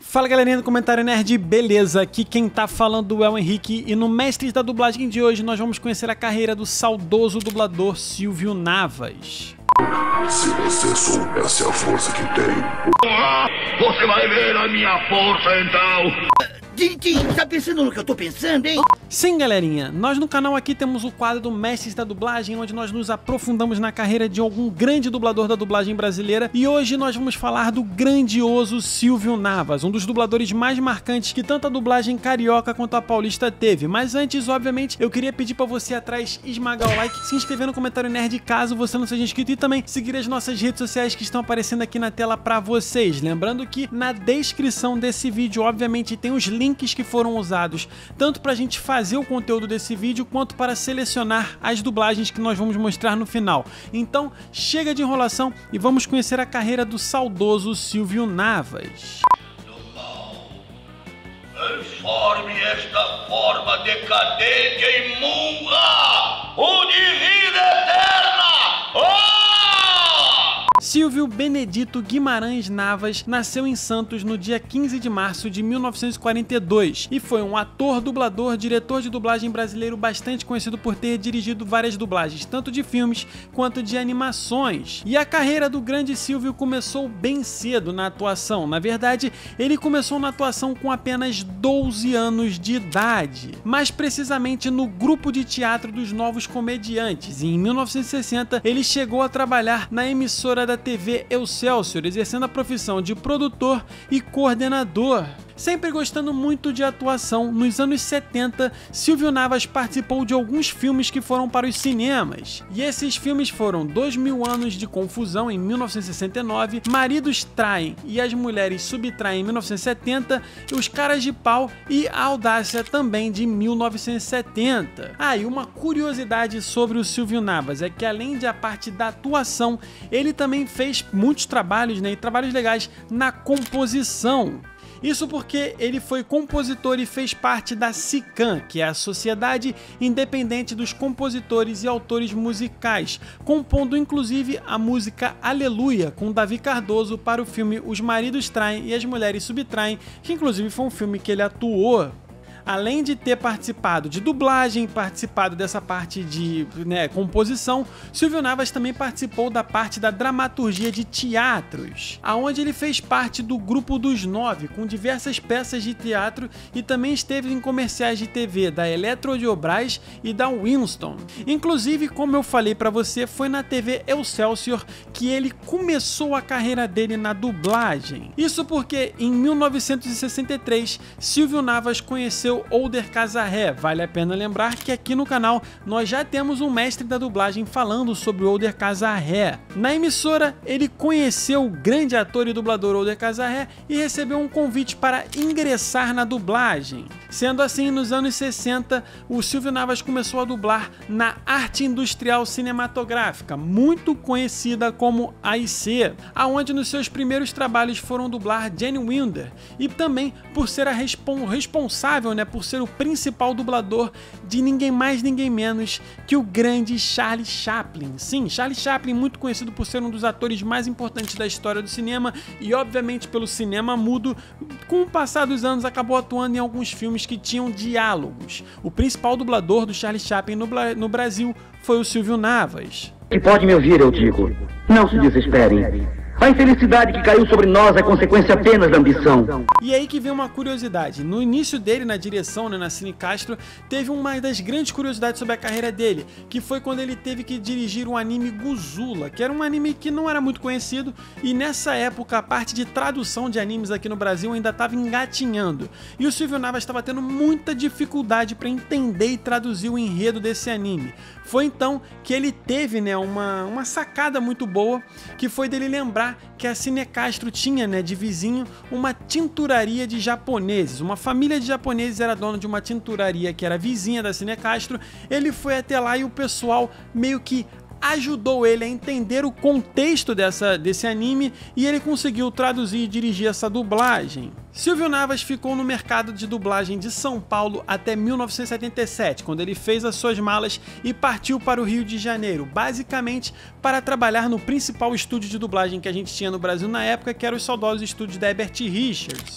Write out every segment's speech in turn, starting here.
Fala galerinha do Comentário Nerd, beleza? Aqui quem tá falando é o Henrique e no Mestres da Dublagem de hoje nós vamos conhecer a carreira do saudoso dublador Silvio Navas. Se você soubesse a força que tenho... Você vai ver a minha força então! Tintin, tá pensando no que eu tô pensando, hein? Sim, galerinha, nós no canal aqui temos o quadro do Mestres da Dublagem, onde nós nos aprofundamos na carreira de algum grande dublador da dublagem brasileira, e hoje nós vamos falar do grandioso Silvio Navas, um dos dubladores mais marcantes que tanto a dublagem carioca quanto a paulista teve. Mas antes, obviamente, eu queria pedir pra você atrás esmagar o like, se inscrever no Comentário Nerd caso você não seja inscrito e também seguir as nossas redes sociais que estão aparecendo aqui na tela pra vocês. Lembrando que na descrição desse vídeo, obviamente, tem os links que foram usados tanto pra gente fazer o conteúdo desse vídeo quanto para selecionar as dublagens que nós vamos mostrar no final. Então chega de enrolação e vamos conhecer a carreira do saudoso Silvio Navas. Transforme esta forma decadente em imunda! O de vida eterna! Silvio Benedito Guimarães Navas nasceu em Santos no dia 15 de março de 1942 e foi um ator, dublador, diretor de dublagem brasileiro bastante conhecido por ter dirigido várias dublagens, tanto de filmes quanto de animações. E a carreira do grande Silvio começou bem cedo na atuação. Na verdade, ele começou na atuação com apenas 12 anos de idade, mais precisamente no grupo de teatro dos Novos Comediantes. E em 1960, ele chegou a trabalhar na emissora da TV Excelsior, exercendo a profissão de produtor e coordenador. Sempre gostando muito de atuação, nos anos 70, Silvio Navas participou de alguns filmes que foram para os cinemas. E esses filmes foram 2000 Anos de Confusão, em 1969, Maridos Traem e As Mulheres Subtraem, em 1970, Os Caras de Pau e A Audácia, também de 1970. E uma curiosidade sobre o Silvio Navas é que, além de a parte da atuação, ele também fez muitos trabalhos, e trabalhos legais na composição. Isso porque ele foi compositor e fez parte da SICAM, que é a Sociedade Independente dos Compositores e Autores Musicais, compondo inclusive a música Aleluia, com Davi Cardoso, para o filme Os Maridos Traem e As Mulheres Subtraem, que inclusive foi um filme que ele atuou. Além de ter participado de dublagem, participado dessa parte de composição, Silvio Navas também participou da parte da dramaturgia de teatros, aonde ele fez parte do Grupo dos Nove, com diversas peças de teatro, e também esteve em comerciais de TV da Eletrobras e da Winston. Inclusive, como eu falei pra você, foi na TV Excelsior que ele começou a carreira dele na dublagem. Isso porque em 1963, Silvio Navas conheceu Older Casarré. Vale a pena lembrar que aqui no canal nós já temos um mestre da dublagem falando sobre Older Casarré. Na emissora, ele conheceu o grande ator e dublador Older Casarré e recebeu um convite para ingressar na dublagem. Sendo assim, nos anos 60, o Silvio Navas começou a dublar na Arte Industrial Cinematográfica, muito conhecida como AIC, aonde nos seus primeiros trabalhos foram dublar Jane Wilder, e também por ser a responsável, por ser o principal dublador de ninguém mais, ninguém menos que o grande Charlie Chaplin. Sim, Charlie Chaplin, muito conhecido por ser um dos atores mais importantes da história do cinema e, obviamente, pelo cinema mudo. Com o passar dos anos, acabou atuando em alguns filmes que tinham diálogos. O principal dublador do Charlie Chaplin no Brasil foi o Silvio Navas. Que pode me ouvir, eu digo. Não se desesperem. A infelicidade que caiu sobre nós é consequência apenas da ambição. E aí que vem uma curiosidade. No início dele na direção, na Cine Castro, teve uma das grandes curiosidades sobre a carreira dele, que foi quando ele teve que dirigir um anime Guzula, que era um anime que não era muito conhecido, e nessa época a parte de tradução de animes aqui no Brasil ainda estava engatinhando. E o Silvio Navas estava tendo muita dificuldade para entender e traduzir o enredo desse anime. Foi então que ele teve uma sacada muito boa, que foi dele lembrar que a Cine Castro tinha de vizinho uma tinturaria de japoneses. Uma família de japoneses era dona de uma tinturaria que era vizinha da Cine Castro. Ele foi até lá e o pessoal meio que ajudou ele a entender o contexto desse anime e ele conseguiu traduzir e dirigir essa dublagem. Silvio Navas ficou no mercado de dublagem de São Paulo até 1977, quando ele fez as suas malas e partiu para o Rio de Janeiro, basicamente para trabalhar no principal estúdio de dublagem que a gente tinha no Brasil na época, que era os saudosos estúdios da Herbert Richards.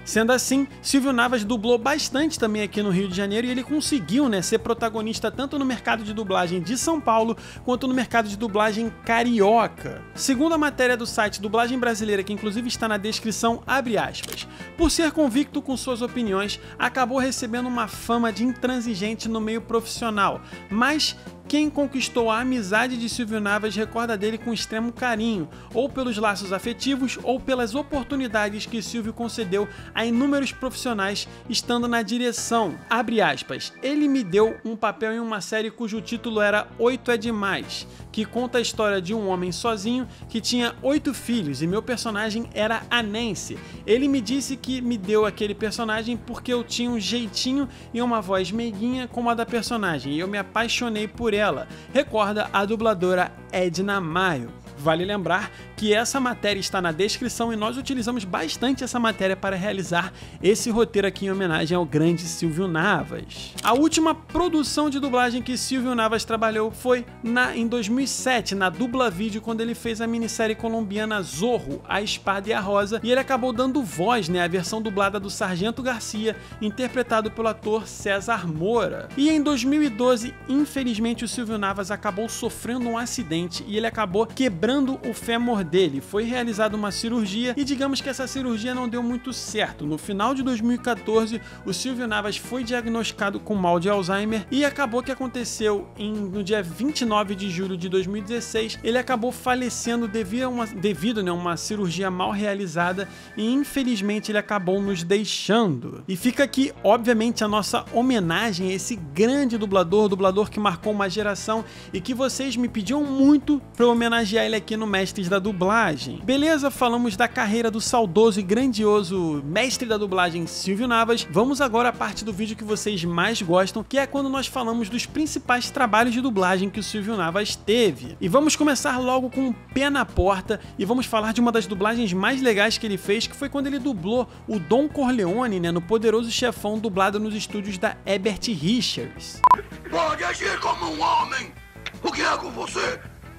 Sendo assim, Silvio Navas dublou bastante também aqui no Rio de Janeiro e ele conseguiu, né, ser protagonista tanto no mercado de dublagem de São Paulo quanto no mercado de dublagem carioca. Segundo a matéria do site Dublagem Brasileira, que inclusive está na descrição, abre aspas, por ser convicto com suas opiniões, acabou recebendo uma fama de intransigente no meio profissional, mas quem conquistou a amizade de Silvio Navas recorda dele com extremo carinho, ou pelos laços afetivos ou pelas oportunidades que Silvio concedeu a inúmeros profissionais estando na direção. Abre aspas, ele me deu um papel em uma série cujo título era 8 é Demais, que conta a história de um homem sozinho que tinha 8 filhos e meu personagem era a Nancy. Ele me disse que me deu aquele personagem porque eu tinha um jeitinho e uma voz meiguinha como a da personagem e eu me apaixonei por ela, recorda a dubladora Edna Maio. Vale lembrar que essa matéria está na descrição e nós utilizamos bastante essa matéria para realizar esse roteiro aqui em homenagem ao grande Silvio Navas. A última produção de dublagem que Silvio Navas trabalhou foi em 2007, na Dubla Vídeo, quando ele fez a minissérie colombiana Zorro, A Espada e a Rosa, e ele acabou dando voz, né, à versão dublada do Sargento Garcia, interpretado pelo ator César Moura. E em 2012, infelizmente, o Silvio Navas acabou sofrendo um acidente e ele acabou quebrando o fêmur dele. Foi realizada uma cirurgia e digamos que essa cirurgia não deu muito certo. No final de 2014, o Silvio Navas foi diagnosticado com mal de Alzheimer e acabou que aconteceu no dia 29 de julho de 2016, ele acabou falecendo devido a uma cirurgia mal realizada e infelizmente ele acabou nos deixando. E fica aqui, obviamente, a nossa homenagem a esse grande dublador que marcou uma geração e que vocês me pediam muito para homenagear ele aqui no Mestres da Dublagem. Beleza, falamos da carreira do saudoso e grandioso mestre da dublagem Silvio Navas. Vamos agora à parte do vídeo que vocês mais gostam, que é quando nós falamos dos principais trabalhos de dublagem que o Silvio Navas teve. E vamos começar logo com o pé na porta e vamos falar de uma das dublagens mais legais que ele fez, que foi quando ele dublou o Don Corleone, né, no Poderoso Chefão, dublado nos estúdios da Herbert Richards. Pode agir como um homem! O que é com você?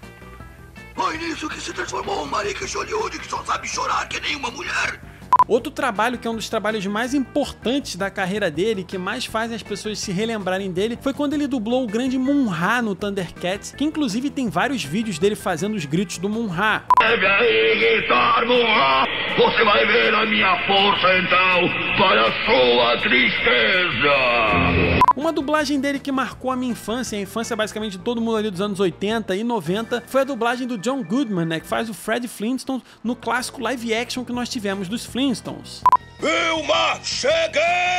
Foi nisso que se transformou um marica de Hollywood que só sabe chorar que nem uma mulher! Outro trabalho que é um dos trabalhos mais importantes da carreira dele, que mais fazem as pessoas se relembrarem dele, foi quando ele dublou o grande Mun-Ra no Thundercats, que inclusive tem vários vídeos dele fazendo os gritos do Mun-Ra. Pega aí, gritar, Mun-Ra! Você vai ver a minha força então, para a sua tristeza! Uma dublagem dele que marcou a minha infância, a infância basicamente de todo mundo ali dos anos 80 e 90, foi a dublagem do John Goodman, né, que faz o Fred Flintstone no clássico live action que nós tivemos dos Flintstones. Vilma, cheguei!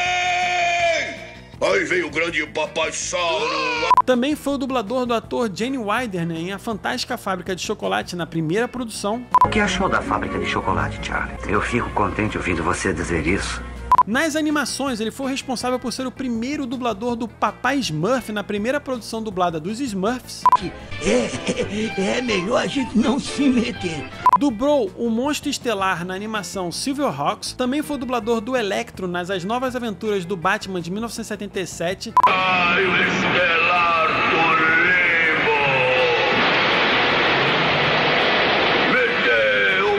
Aí vem o grande Papassauro! Também foi o dublador do ator Gene Wilder, né, em A Fantástica Fábrica de Chocolate, na primeira produção. O que achou da fábrica de chocolate, Charlie? Eu fico contente ouvindo você dizer isso. Nas animações, ele foi responsável por ser o primeiro dublador do Papai Smurf na primeira produção dublada dos Smurfs. É melhor a gente não se meter. Dublou o monstro estelar na animação Silverhawks. Também foi dublador do Electro nas As Novas Aventuras do Batman de 1977. Raio estelar do limbo! Me dê o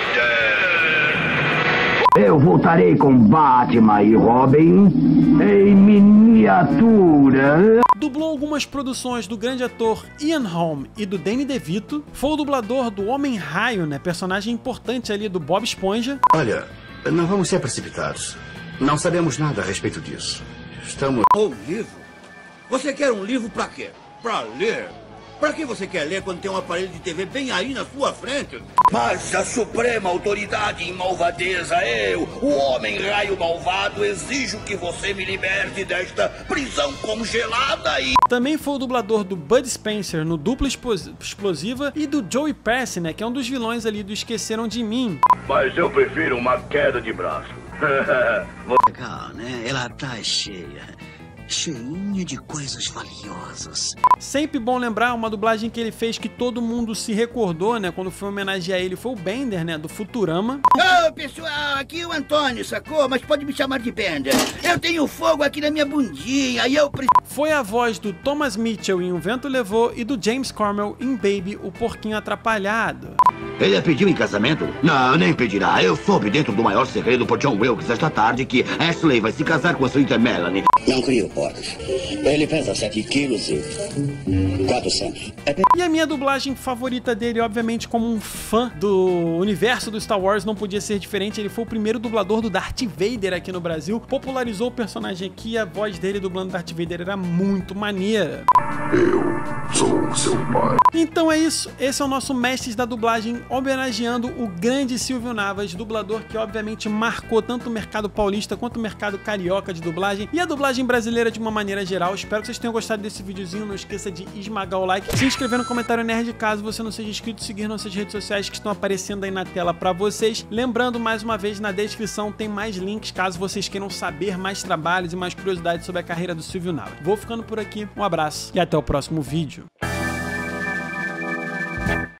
poder! Eu voltarei com Batman e Robin em miniatura. Dublou algumas produções do grande ator Ian Holm e do Danny DeVito. Foi o dublador do Homem-Raio, né, personagem importante ali do Bob Esponja. Olha, não vamos ser precipitados. Não sabemos nada a respeito disso. Estamos... Um livro? Você quer um livro pra quê? Pra ler? Pra que você quer ler quando tem um aparelho de TV bem aí na sua frente? Mas a suprema autoridade em malvadeza, eu, o Homem-Raio malvado, exijo que você me liberte desta prisão congelada e... Também foi o dublador do Bud Spencer no Dupla Explosiva e do Joey Pesci, né, que é um dos vilões ali do Esqueceram de Mim. Mas eu prefiro uma queda de braço. Legal, né? Ela tá cheia de coisas valiosas. Sempre bom lembrar uma dublagem que ele fez que todo mundo se recordou, né, quando foi homenagear ele, foi o Bender, né, do Futurama. Ô, pessoal, aqui é o Antônio, sacou? Mas pode me chamar de Bender. Eu tenho fogo aqui na minha bundinha e eu foi a voz do Thomas Mitchell em O Vento Levou e do James Cornell em Baby, o Porquinho Atrapalhado. Ele a pediu em casamento? Não, nem pedirá. Eu soube dentro do maior segredo por John Wilkes esta tarde que Ashley vai se casar com a sua Melanie. Não crio porcos. Ele pesa 7 quilos e 400. E a minha dublagem favorita dele, obviamente, como um fã do universo do Star Wars, não podia ser diferente. Ele foi o primeiro dublador do Darth Vader aqui no Brasil, popularizou o personagem aqui e a voz dele dublando Darth Vader era muito maneira. Eu sou seu pai. Então é isso, esse é o nosso Mestres da Dublagem, homenageando o grande Silvio Navas, dublador que obviamente marcou tanto o mercado paulista quanto o mercado carioca de dublagem e a dublagem brasileira de uma maneira geral. Espero que vocês tenham gostado desse videozinho, não esqueça de esmagar o like, se inscrever no comentário nerd caso você não seja inscrito, seguir nossas redes sociais que estão aparecendo aí na tela pra vocês. Lembrando, mais uma vez, na descrição tem mais links caso vocês queiram saber mais trabalhos e mais curiosidades sobre a carreira do Silvio Navas. Vou ficando por aqui, um abraço e até o próximo vídeo.